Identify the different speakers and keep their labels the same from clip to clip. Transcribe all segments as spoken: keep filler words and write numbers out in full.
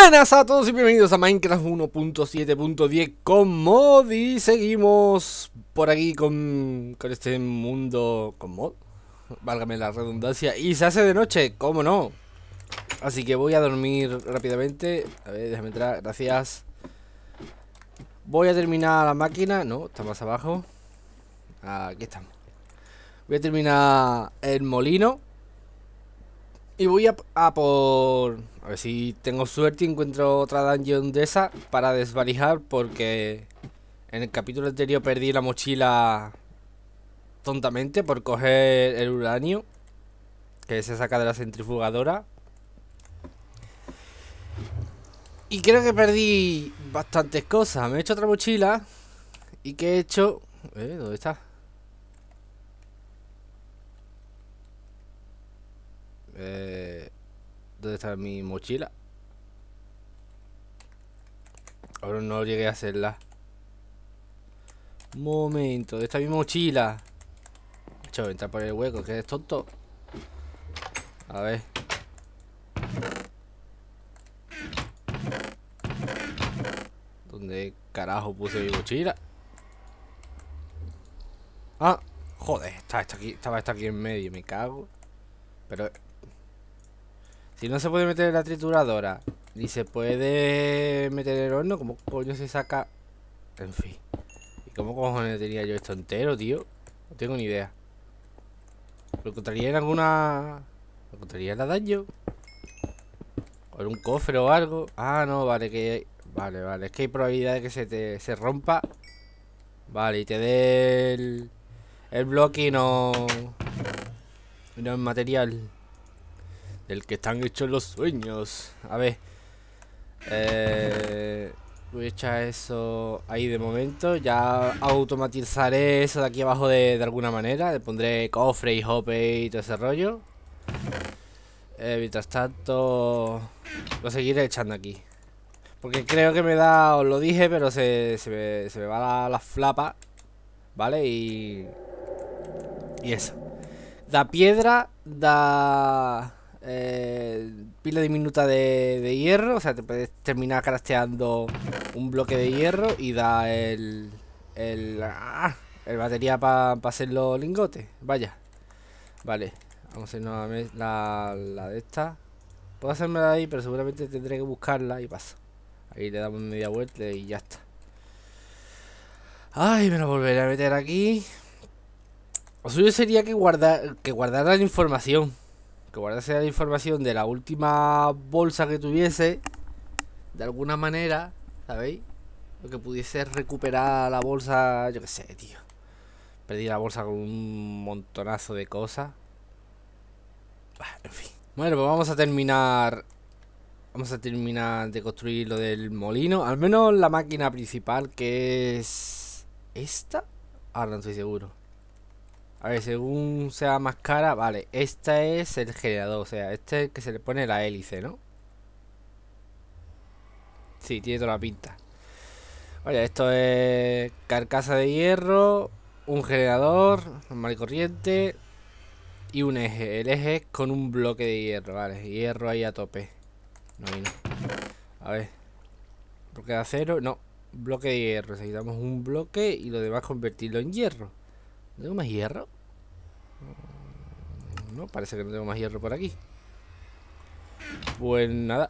Speaker 1: Buenas a todos y bienvenidos a Minecraft uno punto siete punto diez con mod. Y seguimos por aquí con, con este mundo con mod, válgame la redundancia. Y se hace de noche, ¿cómo no? Así que voy a dormir rápidamente. A ver, déjame entrar, gracias. Voy a terminar la máquina. No, está más abajo. Aquí estamos. Voy a terminar el molino. Y voy a, a por... A ver si tengo suerte y encuentro otra dungeon de esa para desvalijar, porque en el capítulo anterior perdí la mochila tontamente por coger el uranio que se saca de la centrifugadora. Y creo que perdí bastantes cosas. Me he hecho otra mochila. ¿Y qué he hecho? ¿Eh? ¿Dónde está? Eh, ¿Dónde está mi mochila? Ahora no llegué a hacerla. Un momento, ¿dónde está mi mochila? Hecho, entra por el hueco, que es tonto. A ver. ¿Dónde carajo puse mi mochila? Ah, joder, está, está aquí, estaba esta aquí en medio, me cago. Pero si no se puede meter en la trituradora ni se puede meter en el horno, ¿cómo coño se saca? En fin. ¿Y cómo cojones tenía yo esto entero, tío? No tengo ni idea. ¿Lo encontraría en alguna...? ¿Lo encontraría en la daño? ¿O en un cofre o algo? Ah, no, vale, que... Vale, vale, es que hay probabilidad de que se te se rompa. Vale, y te dé el... El bloque y no... Y no es material del que están hechos los sueños. A ver. Eh... Voy a echar eso ahí de momento. Ya automatizaré eso de aquí abajo de, de alguna manera. Le pondré cofre y hope y todo ese rollo. Eh, mientras tanto, lo seguiré echando aquí. Porque creo que me da, os lo dije, pero se, se, me, se me va la, la flapa. ¿Vale? Y... Y eso. Da piedra, da... Eh, pila diminuta de, de hierro. O sea, te puedes terminar crafteando un bloque de hierro. Y da el... El... Ah, el batería para pa hacer los lingotes. Vaya. Vale. Vamos a hacer nuevamente la, la de esta. Puedo hacerme de ahí, pero seguramente tendré que buscarla y paso. Ahí le damos media vuelta y ya está. Ay, me lo volveré a meter aquí. Lo suyo sería que guardar, que guardara la información. Que guardase la información de la última bolsa que tuviese. De alguna manera, ¿sabéis? Lo que pudiese recuperar la bolsa, yo qué sé, tío. Perdí la bolsa con un montonazo de cosas. Bah, en fin. Bueno, pues vamos a terminar. Vamos a terminar de construir lo del molino. Al menos la máquina principal, que es... ¿Esta? Ahora no estoy seguro. A ver, según sea más cara. Vale, esta es el generador. O sea, este es el que se le pone la hélice, ¿no? Sí, tiene toda la pinta. Vale, esto es carcasa de hierro, un generador normal y corriente y un eje. El eje es con un bloque de hierro, vale. Hierro ahí a tope. No, ahí no. A ver. Bloque de acero, no. Bloque de hierro. Necesitamos un bloque y lo demás convertirlo en hierro. ¿Tengo más hierro? No, parece que no tengo más hierro por aquí. Pues nada.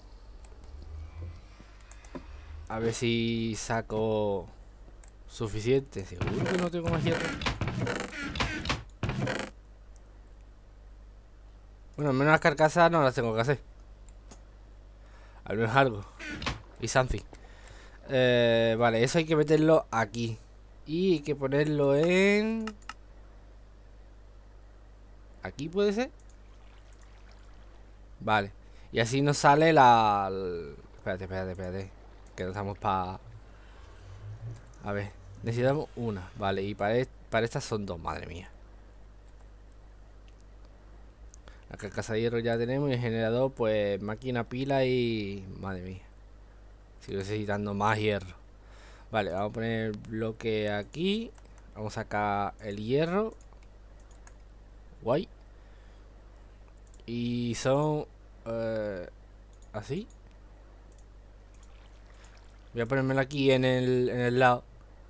Speaker 1: A ver si saco suficiente. Seguro que no tengo más hierro. Bueno, al menos las carcasas no las tengo que hacer. Al menos algo. Y something. Eh, vale, eso hay que meterlo aquí. Y hay que ponerlo en... ¿Aquí puede ser? Vale. Y así nos sale la... Espérate, espérate, espérate. Que no estamos para... A ver. Necesitamos una. Vale, y para, est para estas son dos. Madre mía. La carcasa de hierro ya tenemos. Y el generador, pues máquina, pila y... Madre mía. Sigo necesitando más hierro. Vale, vamos a poner el bloque aquí. Vamos a sacar el hierro. Guay. Y son... Eh, así. Voy a ponérmelo aquí en el, en el lado.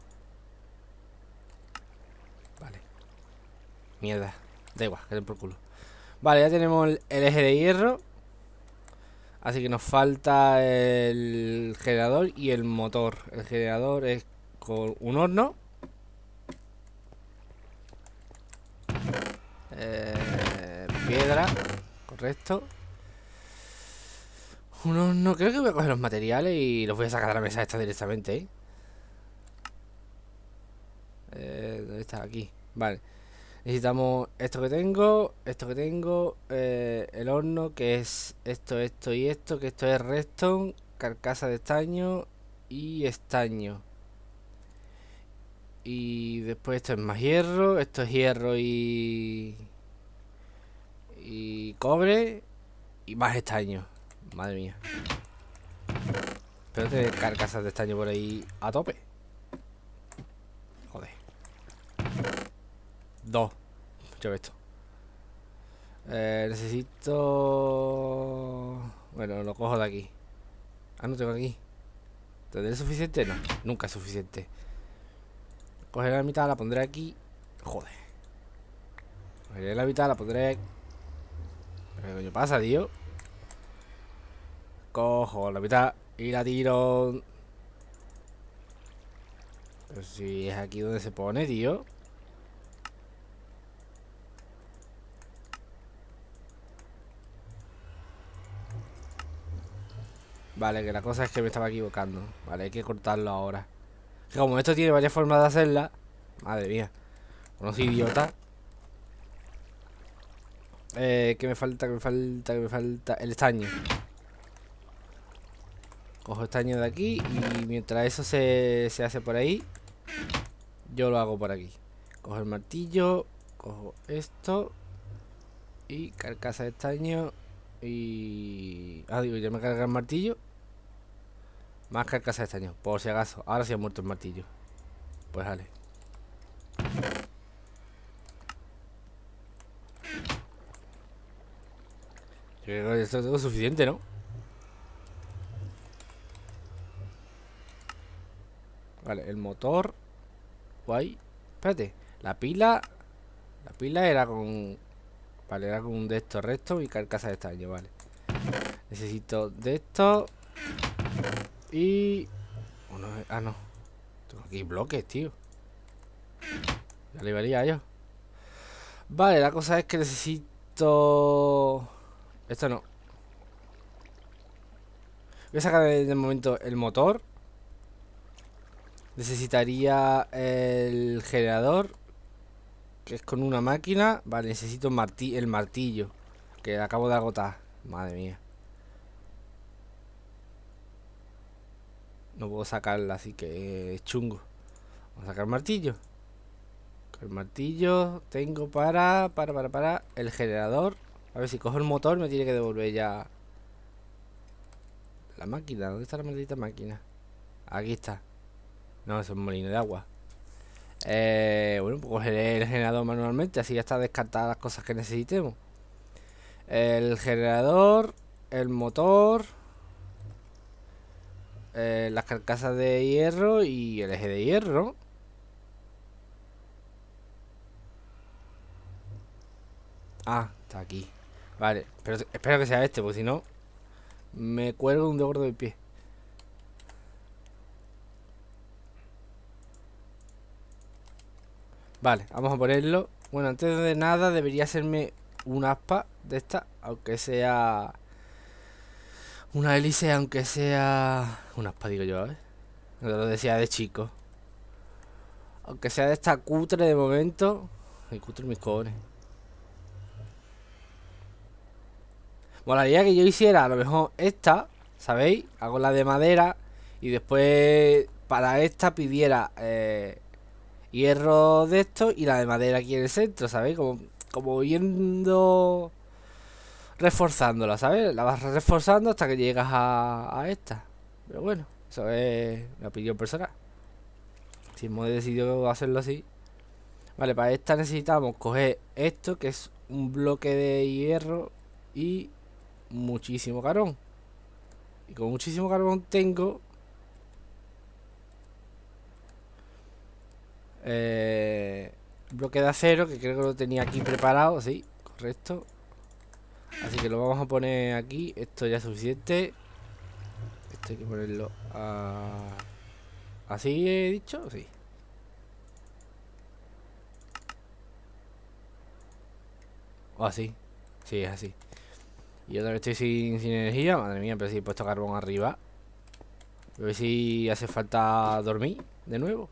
Speaker 1: Vale. Mierda. Da igual, que den por culo. Vale, ya tenemos el, el eje de hierro. Así que nos falta el generador y el motor. El generador es con un horno. Eh, piedra. Correcto. Un horno. Creo que voy a coger los materiales y los voy a sacar de la mesa esta directamente, ¿eh? Eh, ¿dónde está? Aquí. Vale. Necesitamos esto que tengo, esto que tengo, eh, el horno, que es esto, esto y esto, que esto es redstone, carcasa de estaño y estaño. Y después esto es más hierro, esto es hierro y... y cobre y más estaño. Madre mía. Espero tener carcasas de estaño por ahí a tope. Joder. Dos. Yo esto. Eh, necesito... Bueno, lo cojo de aquí. Ah, no tengo aquí. ¿Tendré suficiente? No, nunca es suficiente. Cogeré la mitad, la pondré aquí. Joder. Cogeré la mitad, la pondré... ¿Qué coño pasa, tío? Cojo la mitad y la tiro. Pero si es aquí donde se pone, tío. Vale, que la cosa es que me estaba equivocando. Vale, hay que cortarlo ahora. Que como esto tiene varias formas de hacerla. Madre mía. No soy idiota. Eh, ¿qué me falta? ¿Qué me falta? ¿Qué me falta? El estaño. Cojo estaño de aquí y mientras eso se, se hace por ahí, yo lo hago por aquí. Cojo el martillo, cojo esto y carcasa de estaño y... Ah, digo, ya me carga el martillo. Más carcasa de estaño, por si acaso. Ahora sí ha muerto el martillo. Pues vale. Yo creo que esto tengo suficiente, ¿no? Vale, el motor. Guay. Espérate. La pila. La pila era con... Vale, era con un de estos restos y carcasa de estaño, vale. Necesito de esto. Y... Uno, ah, no. Tengo aquí bloques, tío. Ya le valía yo. Vale, la cosa es que necesito... Esto no. Voy a sacar de momento el motor. Necesitaría el generador, que es con una máquina. Vale, necesito marti el martillo, que acabo de agotar. Madre mía. No puedo sacarla, así que es chungo. Vamos a sacar el martillo. El martillo tengo para, para, para, para el generador. A ver si cojo el motor me tiene que devolver ya la máquina. ¿Dónde está la maldita máquina? Aquí está. No, es un molino de agua. Eh, bueno, pues cogeré el generador manualmente. Así ya está descartadas las cosas que necesitemos. El generador, el motor, eh, las carcasas de hierro y el eje de hierro. Ah, está aquí. Vale, pero espero que sea este, porque si no me cuelgo un dedo gordo del pie. Vale, vamos a ponerlo. Bueno, antes de nada debería hacerme un aspa de esta, aunque sea una hélice, aunque sea un aspa, digo yo, ¿eh? Lo decía de chico. Aunque sea de esta cutre de momento. Ay, cutre mis cojones. Molaría que yo hiciera a lo mejor esta, ¿sabéis? Hago la de madera y después para esta pidiera eh, hierro de esto y la de madera aquí en el centro, ¿sabéis? Como, como yendo reforzándola, ¿sabes? La vas reforzando hasta que llegas a, a esta. Pero bueno, eso es mi opinión personal. Si hemos decidido hacerlo así. Vale, para esta necesitamos coger esto, que es un bloque de hierro y muchísimo carbón. Y con muchísimo carbón tengo Eh, bloque de acero, que creo que lo tenía aquí preparado. Sí, correcto. Así que lo vamos a poner aquí. Esto ya es suficiente. Esto hay que ponerlo a... ¿Así he dicho? Sí. O así. Sí, es así. Y otra vez estoy sin, sin energía. Madre mía, pero si he puesto carbón arriba. A ver si hace falta dormir de nuevo.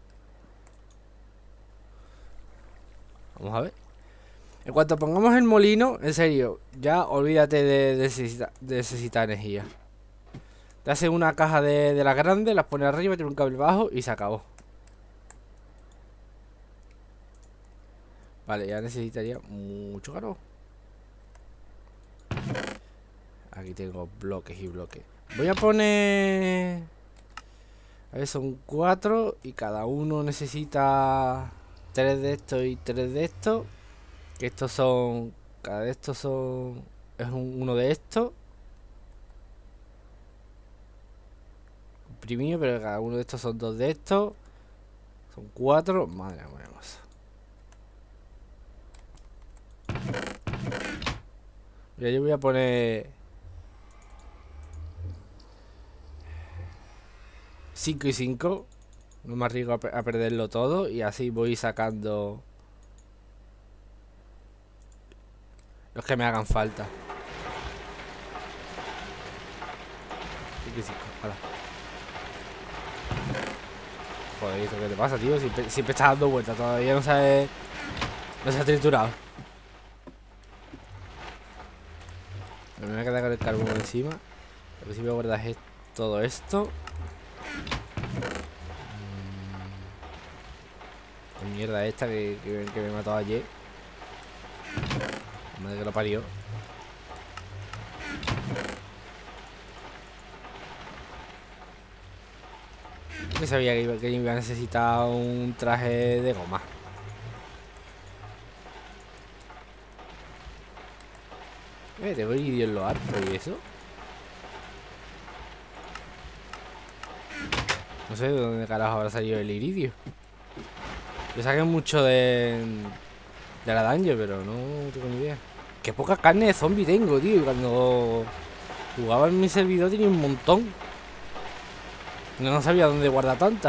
Speaker 1: Vamos a ver. En cuanto pongamos el molino, en serio, ya olvídate de, de, necesita, de necesitar energía. Te haces una caja de, de las grandes, las pones arriba, tiene un cable bajo y se acabó. Vale, ya necesitaría mucho carbón. Aquí tengo bloques y bloques. Voy a poner... A ver, son cuatro y cada uno necesita tres de estos y tres de estos. Que estos son... Cada de estos son... Es un, uno de estos. Comprimido, pero cada uno de estos son dos de estos. Son cuatro. Madre mía, hermosa. Ya yo voy a poner... cinco y cinco. No me arriesgo a, a perderlo todo. Y así voy sacando... los que me hagan falta. cinco y cinco, hala. Joder, ¿esto qué te pasa, tío? Siempre, siempre estás dando vueltas. Todavía no sabes... No se ha triturado. Me voy a quedar con el carbón encima. Lo que sí voy a guardar es todo esto. La mierda esta que, que, que me mató ayer. Madre que lo parió. Yo sabía que iba, que iba a necesitar un traje de goma. Eh, tengo iridio en lo alto y eso. No sé de dónde carajo habrá salido el iridio. Yo saqué mucho de... de la dungeon, pero no tengo ni idea. Qué poca carne de zombie tengo, tío. Y cuando jugaba en mi servidor tenía un montón. No sabía dónde guardar tanta.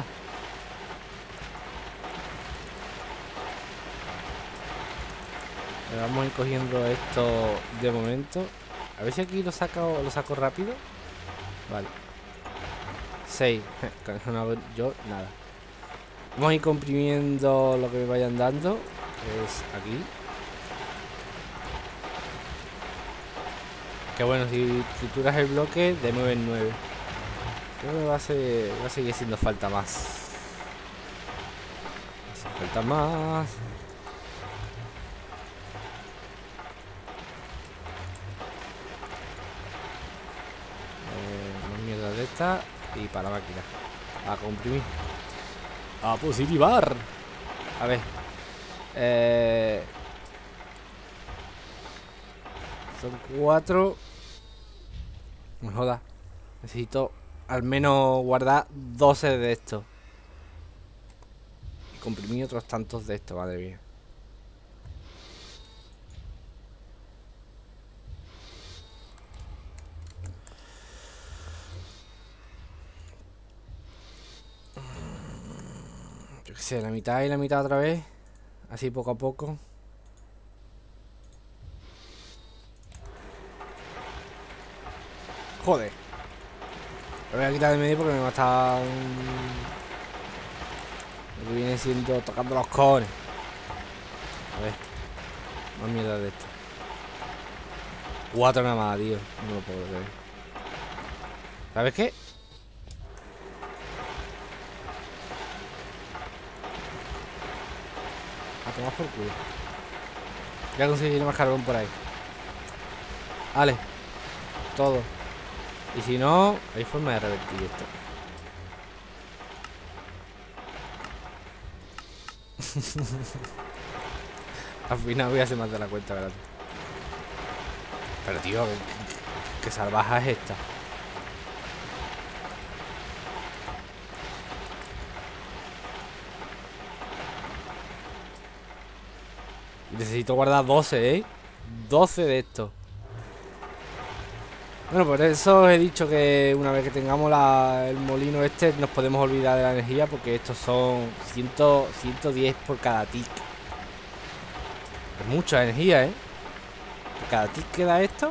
Speaker 1: Vamos a ir cogiendo esto de momento. A ver si aquí lo saco, lo saco rápido. Vale. seis. Con eso no hago yo nada. Vamos a ir comprimiendo lo que me vayan dando. Es aquí. Que bueno, si trituras el bloque de nueve en nueve. Creo que me va a, ser, va a seguir haciendo falta más. Hace falta más. Eh, más mierda de esta. Y para la máquina. A comprimir. A positivar. A ver. Eh, son cuatro. Me joda. Necesito al menos guardar doce de estos. Y comprimir otros tantos de estos, madre mía. Yo qué sé, la mitad y la mitad otra vez. Así poco a poco. Joder. Lo voy a quitar de medio porque me va a estar... Lo que viene siendo tocando los cojones. A ver. Más mierda de esto. Cuatro nada más, tío. No lo puedo creer. ¿Sabes qué? A tomar por culo. Voy a conseguir más carbón por ahí. Vale. Todo. Y si no, hay forma de revertir esto. Al final voy a hacer más de la cuenta, ¿verdad? Pero tío, ¿qué, qué salvaja es esta? Necesito guardar doce, ¿eh? doce de estos. Bueno, por eso os he dicho que una vez que tengamos la, el molino este, nos podemos olvidar de la energía, porque estos son cien, ciento diez por cada tick. Es mucha energía, ¿eh? Por cada tick que da esto.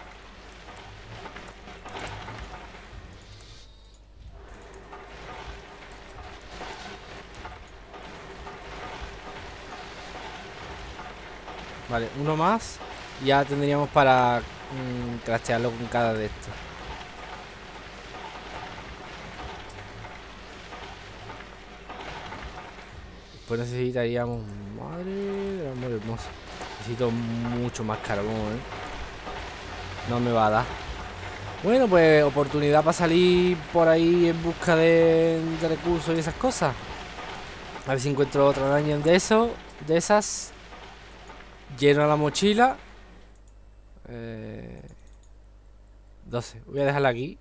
Speaker 1: Vale, uno más. Y ya tendríamos para mmm, craftearlo con cada de estos. Después necesitaríamos... Madre del amor hermoso. Necesito mucho más carbón, ¿eh? No me va a dar. Bueno, pues oportunidad para salir por ahí en busca de, de recursos y esas cosas. A ver si encuentro otra daño de eso, de esas. Lleno la mochila. Eh, doce. Voy a dejarla aquí.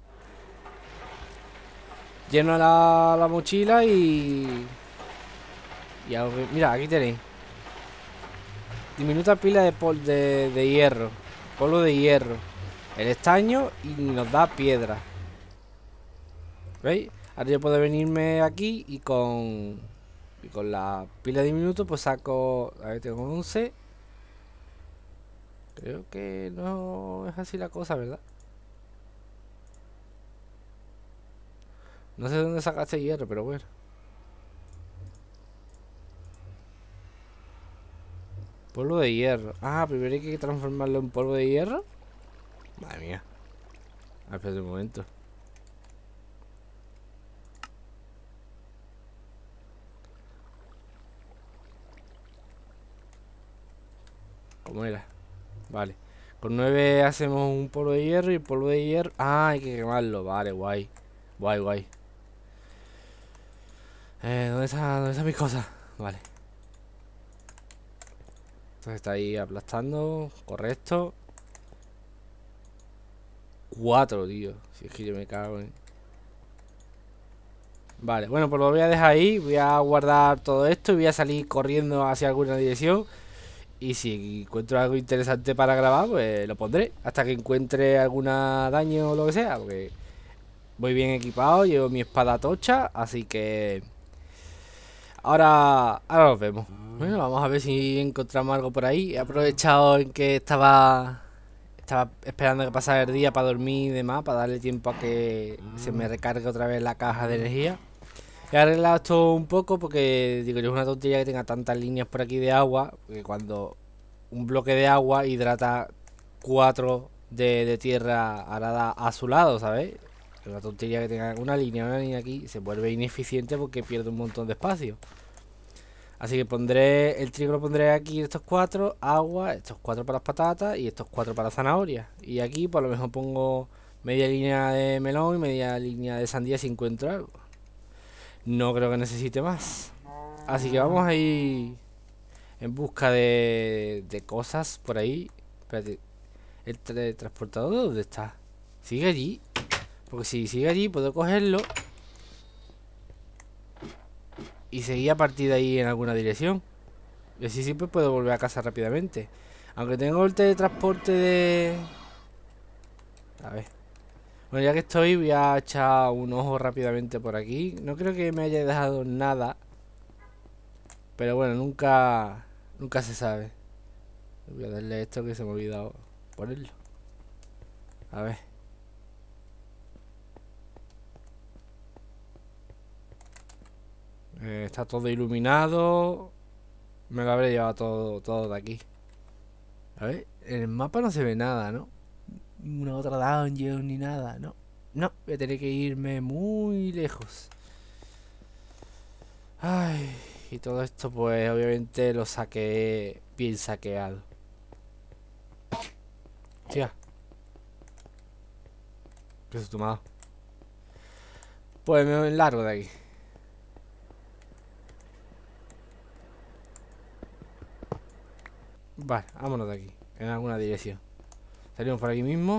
Speaker 1: Lleno la, la mochila y... y algo que- mira, aquí tenéis. Diminuta pila de, pol, de, de hierro. Polvo de hierro. El estaño y nos da piedra. ¿Veis? Ahora yo puedo venirme aquí y con... y con la pila de diminuto pues saco... A ver, tengo once. Creo que no es así la cosa, ¿verdad? No sé de dónde sacaste hierro, pero bueno. Polvo de hierro. Ah, primero hay que transformarlo en polvo de hierro. Madre mía. A ver, espérate un momento. ¿Cómo era? Vale. Con nueve hacemos un polvo de hierro y el polvo de hierro... Ah, hay que quemarlo. Vale, guay. Guay, guay. Eh, ¿dónde está, dónde están mis cosas? Vale. Entonces está ahí aplastando. Correcto. Cuatro, tío. Si es que yo me cago en... Vale, bueno, pues lo voy a dejar ahí. Voy a guardar todo esto y voy a salir corriendo hacia alguna dirección. Y si encuentro algo interesante para grabar, pues lo pondré. Hasta que encuentre alguna daño o lo que sea. Porque voy bien equipado, llevo mi espada tocha. Así que... Ahora, ahora nos vemos. Bueno, vamos a ver si encontramos algo por ahí. He aprovechado en que estaba... Estaba esperando que pasara el día para dormir y demás, para darle tiempo a que se me recargue otra vez la caja de energía. He arreglado esto un poco porque digo yo es una tontería que tenga tantas líneas por aquí de agua, porque cuando un bloque de agua hidrata cuatro de, de tierra arada a su lado, ¿sabes? Es una tontería que tenga una línea, una línea aquí, se vuelve ineficiente porque pierde un montón de espacio. Así que pondré, el trigo lo pondré aquí, estos cuatro, agua, estos cuatro para las patatas y estos cuatro para las zanahorias. Y aquí por lo mejor pongo media línea de melón y media línea de sandía si encuentro algo. No creo que necesite más. Así que vamos a ir en busca de, de cosas por ahí. Espérate, ¿el tra- transportador dónde está? ¿Sigue allí? Porque si sigue allí puedo cogerlo y seguir a partir de ahí en alguna dirección. Y así siempre puedo volver a casa rápidamente. Aunque tengo el teletransporte de... A ver. Bueno, ya que estoy voy a echar un ojo rápidamente por aquí. No creo que me haya dejado nada. Pero bueno, nunca... Nunca se sabe. Voy a darle esto que se me ha olvidado ponerlo. A ver. Eh, está todo iluminado. Me lo habré llevado todo, todo de aquí. A ver, en el mapa no se ve nada, ¿no? Una otra dungeon ni nada, ¿no? No, voy a tener que irme muy lejos. Ay, y todo esto pues obviamente lo saqué bien saqueado. Tía. ¿Qué es tomado? Pues me largo de aquí. Vale, vámonos de aquí. En alguna dirección. Salimos por aquí mismo.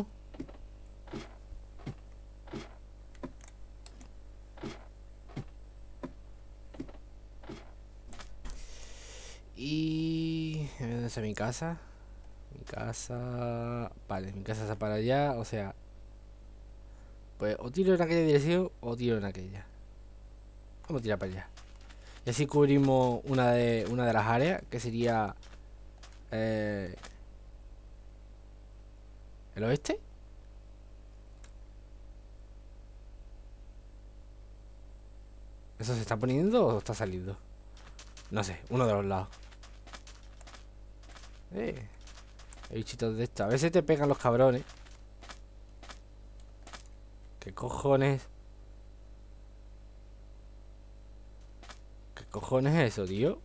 Speaker 1: Y... ¿Dónde está mi casa? Mi casa... Vale, mi casa está para allá, o sea... Pues o tiro en aquella dirección o tiro en aquella. Vamos a tirar para allá. Y así cubrimos una de, una de las áreas, que sería... Eh, ¿el oeste? ¿Eso se está poniendo o está saliendo? No sé, uno de los lados. Eh, hay bichitos de esto. A veces te pegan los cabrones. ¿Qué cojones? ¿Qué cojones es eso, tío?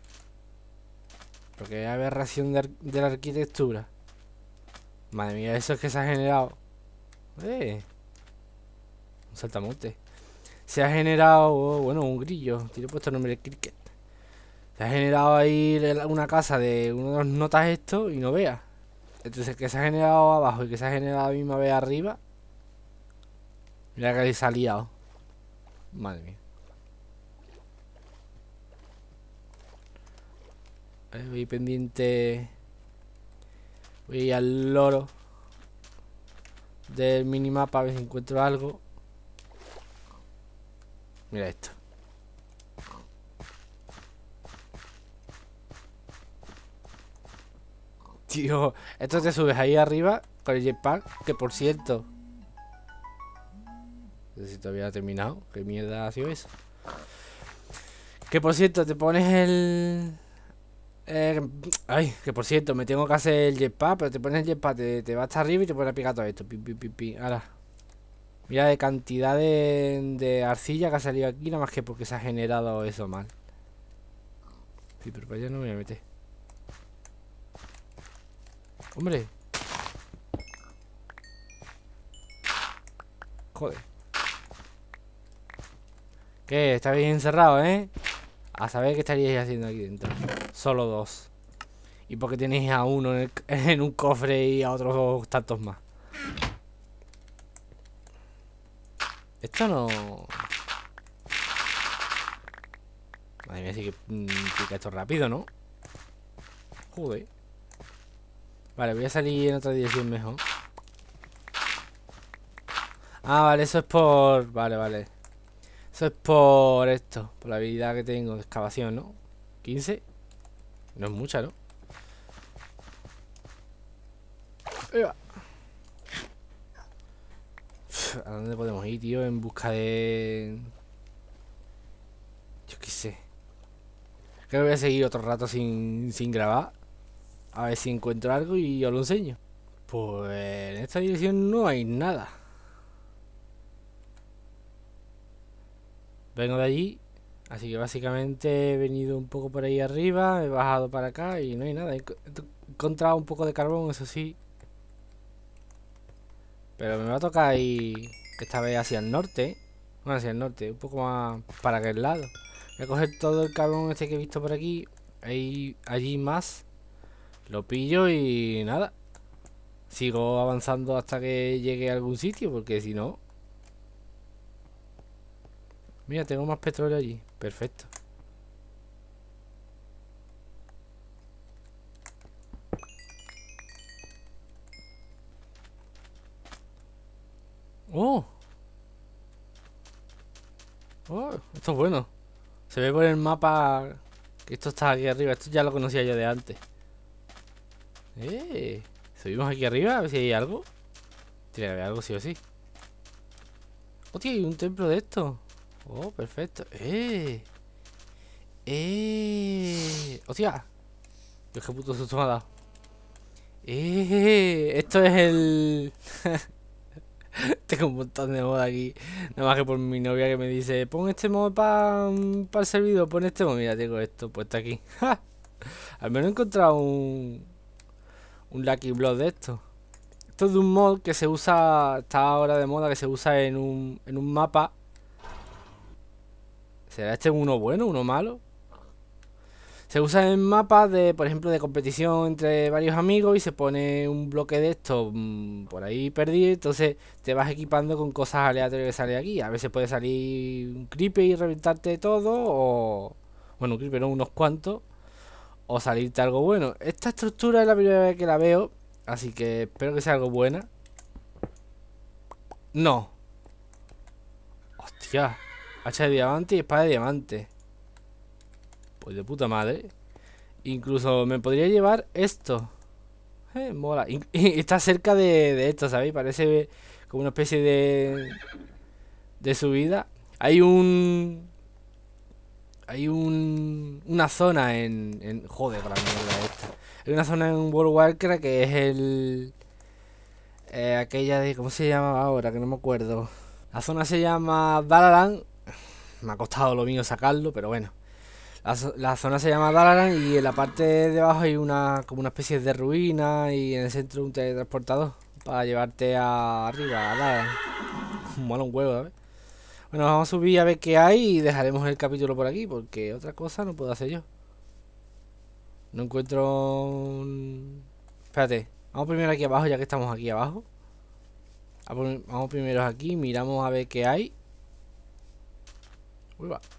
Speaker 1: Porque hay aberración de, de la arquitectura. Madre mía, eso es que se ha generado. Eh, un saltamonte. Se ha generado, oh, bueno, un grillo. Tiene puesto el nombre de cricket. Se ha generado ahí una casa de uno de los notas esto y no veas. Entonces que se ha generado abajo y que se ha generado a la misma vez arriba. Mira que se ha liado. Madre mía. Eh, voy pendiente. Voy a ir al loro del minimapa a ver si encuentro algo. Mira esto. Tío, esto te subes ahí arriba con el jetpack, que por cierto... No sé si todavía ha terminado. ¿Qué mierda ha sido eso? Que por cierto, te pones el... Eh, ay, que por cierto, me tengo que hacer el jetpack, pero te pones el jetpack, te, te vas hasta arriba y te pones a picar todo esto. Pi, pi, pi, pi. Ahora. Mira de cantidad de, de arcilla que ha salido aquí, nada más que porque se ha generado eso mal. Sí, pero para allá no me voy a meter. Hombre. Joder. ¿Qué? ¿Estáis encerrados, eh? A saber qué estaríais haciendo aquí dentro. Solo dos. Y porque tenéis a uno en, el, en un cofre y a otros tantos más. Esto no... Madre mía, sí que mmm, pica esto rápido, ¿no? Joder. Vale, voy a salir en otra dirección mejor. Ah, vale, eso es por... Vale, vale. Eso es por esto. Por la habilidad que tengo de excavación, ¿no? quince. No es mucha, ¿no? ¿A dónde podemos ir, tío? En busca de... Yo qué sé. Creo que voy a seguir otro rato sin, sin grabar. A ver si encuentro algo y os lo enseño. Pues en esta dirección no hay nada. Vengo de allí. Así que básicamente he venido un poco por ahí arriba. He bajado para acá y no hay nada. He encontrado un poco de carbón, eso sí. Pero me va a tocar ir esta vez hacia el norte. Bueno, hacia el norte, un poco más para aquel lado. Voy a coger todo el carbón este que he visto por aquí. Hay allí más. Lo pillo y nada. Sigo avanzando hasta que llegue a algún sitio, porque si no... Mira, tengo más petróleo allí. Perfecto. ¡Oh! ¡Oh! Esto es bueno. Se ve por el mapa que esto está aquí arriba. Esto ya lo conocía yo de antes. ¡Eh! Subimos aquí arriba a ver si hay algo. Tiene que haber algo sí o sí. ¡Hostia! Hay un templo de esto. ¡Oh! Perfecto. ¡Eh! ¡Eh! ¡Hostia! Dios, qué puto susto me ha dado. ¡Eh! Esto es el... Tengo un montón de mods aquí. Nada más que por mi novia que me dice: pon este mod para pa el servidor, pon este mod. Mira, tengo esto puesto aquí. ¡Ja! Al menos he encontrado un Un Lucky Block de esto. Esto es de un mod que se usa. Está ahora de moda, que se usa en un, en un mapa. ¿Será este uno bueno, uno malo? Se usa en mapas de, por ejemplo, de competición entre varios amigos y se pone un bloque de esto mmm, por ahí perdido. Entonces te vas equipando con cosas aleatorias que sale aquí. A veces puede salir un creeper y reventarte todo, o... Bueno, un creeper no, unos cuantos. o salirte algo bueno. Esta estructura es la primera vez que la veo, así que espero que sea algo buena. No. Hostia. Hacha de diamante y espada de diamante. Pues de puta madre. Incluso me podría llevar esto. Eh, mola. Y, y está cerca de, de esto, ¿sabéis? Parece como una especie de... De subida. Hay un... Hay un... Una zona en... en joder, con la mierda esta. Hay una zona en World of Warcraft que es el... Eh, aquella de... ¿Cómo se llama ahora? Que no me acuerdo. La zona se llama Dalaran. Me ha costado lo mío sacarlo, pero bueno. La, la zona se llama Dalaran y en la parte de abajo hay una... Como una especie de ruina y en el centro un teletransportador. Para llevarte a arriba, a Dalaran. Mola un huevo, ¿sabes? Bueno, vamos a subir a ver qué hay y dejaremos el capítulo por aquí, porque otra cosa no puedo hacer yo. No encuentro... un... Espérate, vamos primero aquí abajo, ya que estamos aquí abajo. Vamos primero aquí, miramos a ver qué hay. Uy, va.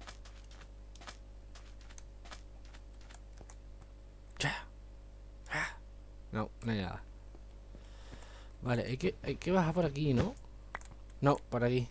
Speaker 1: No, no hay nada. Vale, hay que, hay que bajar por aquí, ¿no? No, por aquí.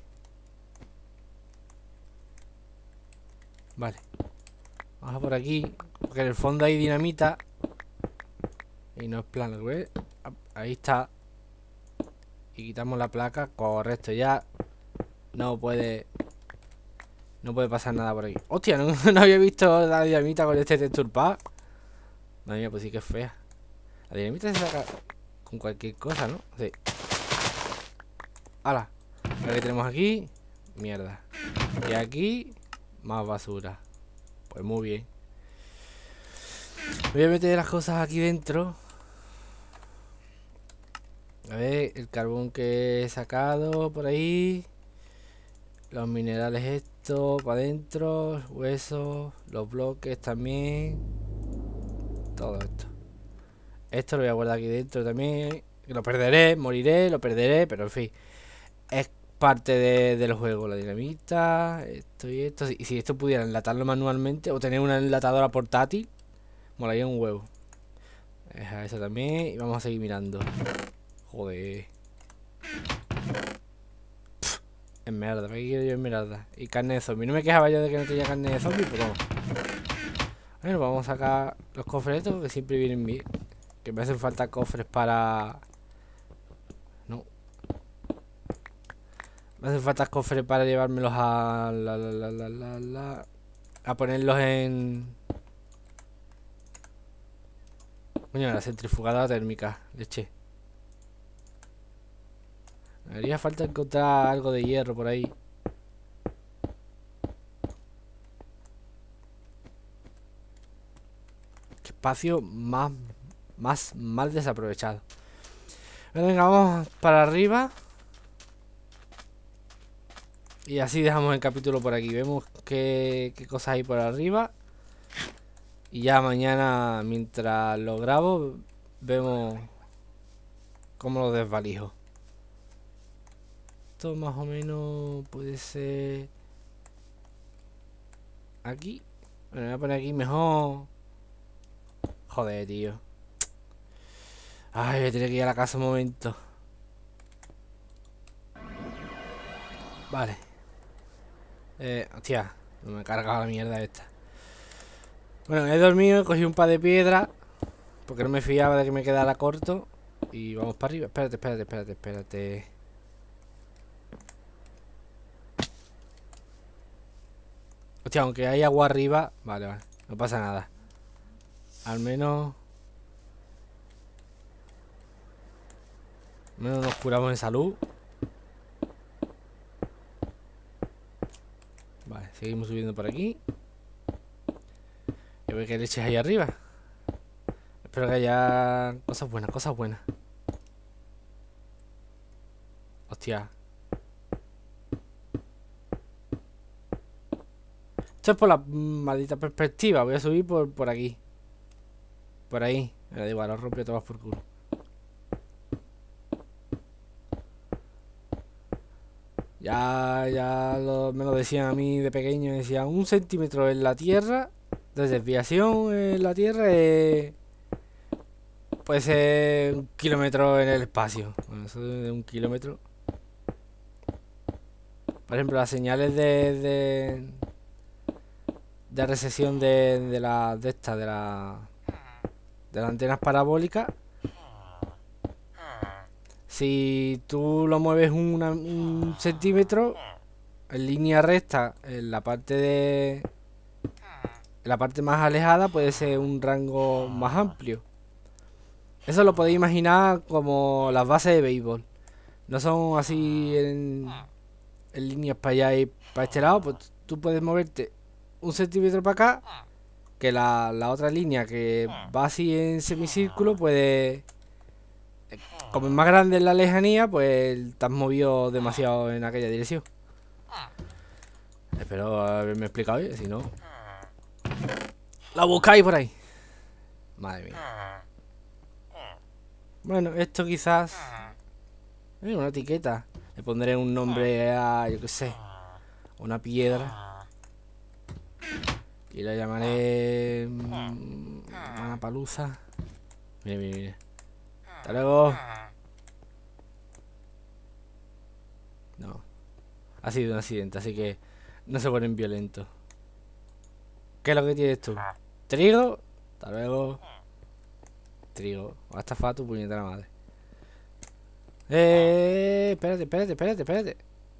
Speaker 1: Vale. Baja por aquí. Porque en el fondo hay dinamita. Y no es plano, ¿ves? Ahí está. Y quitamos la placa. Correcto, ya. No puede... No puede pasar nada por aquí. Hostia, no, no había visto la dinamita con este texture pack. Madre mía, pues sí que es fea. La dinamita se saca con cualquier cosa, ¿no? Sí. ¡Hala! A ver qué tenemos aquí. Mierda. Y aquí... Más basura. Pues muy bien. Voy a meter las cosas aquí dentro. A ver, el carbón que he sacado por ahí. Los minerales estos para adentro. Huesos. Los bloques también. Todo esto. Esto lo voy a guardar aquí dentro también. Lo perderé, moriré, lo perderé, pero en fin. Es parte de, del juego. La dinamita, esto y esto. Y si esto pudiera enlatarlo manualmente o tener una enlatadora portátil, molaría un huevo. Deja eso también y vamos a seguir mirando. Joder. Pff, es mierda, ¿para qué quiero yo en mierda? Y carne de zombie. No me quejaba yo de que no tenía carne de zombie, pero vamos. Bueno, vamos a sacar los cofres estos que siempre vienen bien. Que me hacen falta cofres para... No. Me hacen falta cofres para llevármelos a... La, la, la, la, la, la, a ponerlos en... Coño, la centrifugadora térmica. Leche. Me haría falta encontrar algo de hierro por ahí. Qué espacio más... Más mal desaprovechado. Venga, vamos para arriba. Y así dejamos el capítulo por aquí. Vemos qué, qué cosas hay por arriba. Y ya mañana, mientras lo grabo, vemos cómo lo desvalijo. Esto más o menos puede ser... Aquí. Bueno, voy a poner aquí mejor. Joder, tío. Ay, voy a tener que ir a la casa un momento. Vale. Eh, hostia, no me he cargado la mierda esta. Bueno, he dormido, he cogido un par de piedras. Porque no me fiaba de que me quedara corto. Y vamos para arriba. Espérate, espérate, espérate, espérate. Hostia, aunque hay agua arriba. Vale, vale, no pasa nada. Al menos... Al menos nos curamos en salud. Vale, seguimos subiendo por aquí. Y a ver qué leches hay arriba. Espero que haya cosas buenas, cosas buenas. Hostia. Esto es por la maldita perspectiva. Voy a subir por, por aquí. Por ahí. Me da igual, lo rompo todo por culo. Ya, ya lo, me lo decían a mí de pequeño. Decían un centímetro en la tierra Entonces, desviación en la Tierra es... puede ser un kilómetro en el espacio. Bueno, eso de un kilómetro. Por ejemplo, las señales de... de, de recesión de, de la... de esta, de la... de las antenas parabólicas. Si tú lo mueves una, un centímetro en línea recta en la parte de... en la parte más alejada puede ser un rango más amplio. Eso lo podéis imaginar como las bases de béisbol. No son así en, en líneas para allá y para este lado. Pues tú puedes moverte un centímetro para acá, que la, la otra línea que va así en semicírculo puede... como es más grande en la lejanía, pues te has movido demasiado en aquella dirección. Espero haberme explicado bien, si no... la buscáis por ahí. Madre mía. Bueno, esto quizás... eh, una etiqueta. Le pondré un nombre a... yo qué sé. Una piedra. Y la llamaré... una palusa. Mire, mire, mire. Hasta luego. No. Ha sido un accidente, así que no se ponen violentos. ¿Qué es lo que tienes tú? ¿Trigo? Hasta luego. Trigo. Va a estafar a tu puñetera madre. Eh, espérate, espérate, espérate, espérate.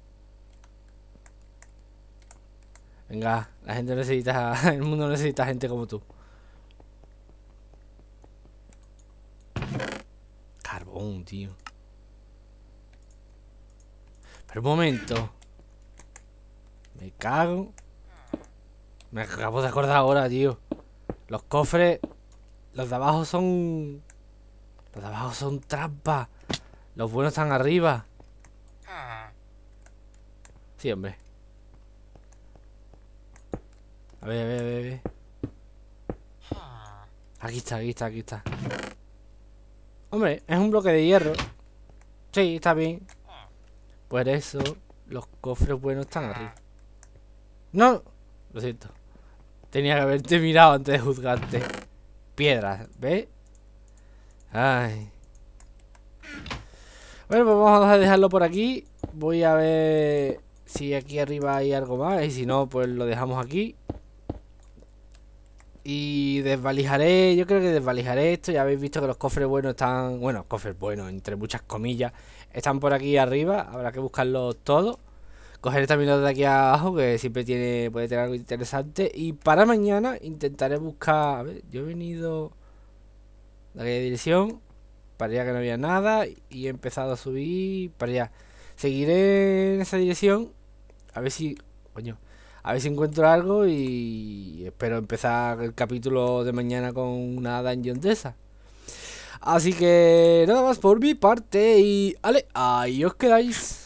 Speaker 1: Venga, la gente necesita... el mundo necesita gente como tú. Carbón, tío. Pero un momento. Me cago. Me acabo de acordar ahora, tío. Los cofres... los de abajo son... los de abajo son trampas. Los buenos están arriba. Sí, hombre. A ver, a ver, a ver, a ver. Aquí está, aquí está, aquí está. Hombre, es un bloque de hierro. Sí, está bien. Por eso los cofres buenos están arriba. No, lo siento. Tenía que haberte mirado antes de juzgarte. Piedras, ¿ves? Ay. Bueno, pues vamos a dejarlo por aquí. Voy a ver si aquí arriba hay algo más. Y si no, pues lo dejamos aquí. Y desvalijaré, yo creo que desvalijaré esto. Ya habéis visto que los cofres buenos están... bueno, cofres buenos, entre muchas comillas, están por aquí arriba. Habrá que buscarlos todos. Cogeré también los de aquí abajo, que siempre tiene puede tener algo interesante. Y para mañana intentaré buscar... a ver, yo he venido de aquella dirección. Para allá que no había nada. Y he empezado a subir para allá. Seguiré en esa dirección. A ver si... coño... a ver si encuentro algo y espero empezar el capítulo de mañana con una dungeon de esa. Así que nada más por mi parte y... ale, ahí os quedáis.